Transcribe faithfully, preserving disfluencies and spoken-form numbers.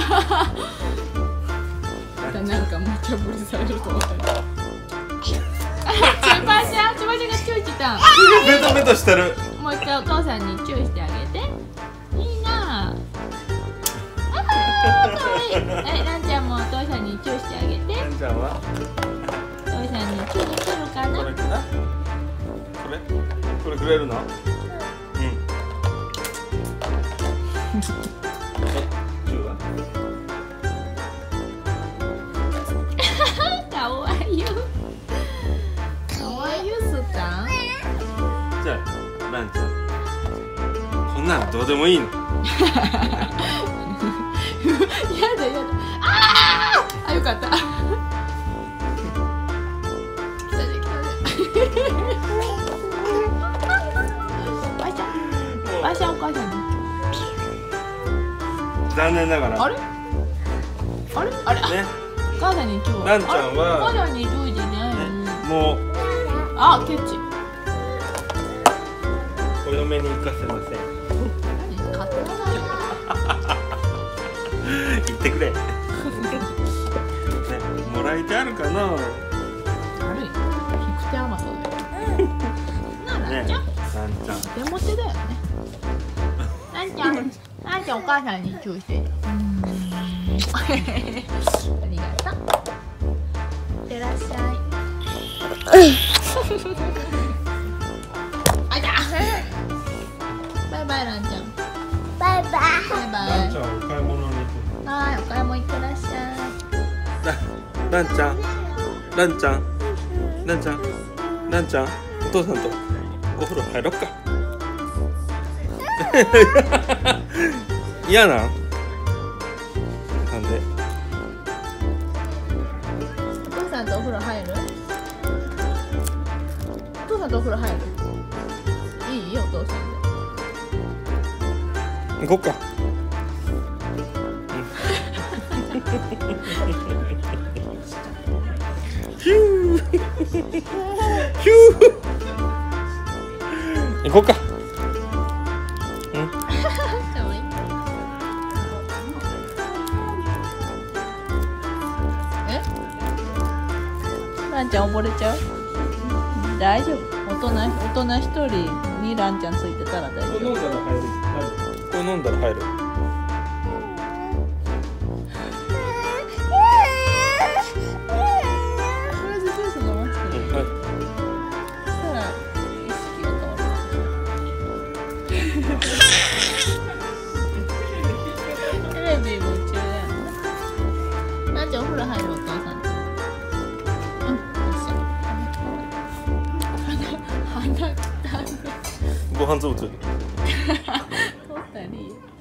なんか無茶ぶりされると思った。チュパシャ、チュパシャがチューした。 ベトベトしてる。 もう一回お父さんにチューしてあげて。いいな。ああ、可愛い。え、ランちゃんもお父さんにチューしてあげて。 ランちゃんはお父さんにチューできるかな。 これかな。これこれくれるの？うん。チューは？ かわいいよ。かわいいよ、スタン。 じゃあランちゃん、こんなんどうでもいいの。 やだやだ。ああ、あ、よかった。わしゃお母さんに。 残念ながら。 あれ？あれ？あれ？ ね。 お母さんに今日は。 ランちゃんは。 お母さんにどうじゃないの？ もう。 あ、ケチ。 お嫁に行かせません。 買ってないよ。 言ってくれ。ね、もらいてあるかな。 悪い。引く手甘そうだよ。なあ、ランちゃん。 ランちゃん。 手持ちだよね。ランちゃん、ランちゃんお母さんにチューして。ありがとう。いってらっしゃい。あいた。バイバイランちゃん。 バイバイ。 バイバイ。 ランちゃんお買い物に行く。 はい、お買い物行ってらっしゃい。 ランちゃん、ランちゃん、ランちゃん、ランちゃん、お父さんとお風呂入ろっか。嫌なん？なんで？ お父さんとお風呂入る？お父さんとお風呂入る？いいよ、お父さんで。 行こっか。ヒューヒュー行こうか。うん。 かわいい。え？ランちゃん溺れちゃう？大丈夫。大人大人一人にランちゃんついてたら大丈夫。 これ飲んだら入る。 テレビ夢中だよね。なっちゃんお風呂入るお父さんと。うん、よっしゃ。鼻、鼻、鼻、 ご飯粒ついてる。 取ったり。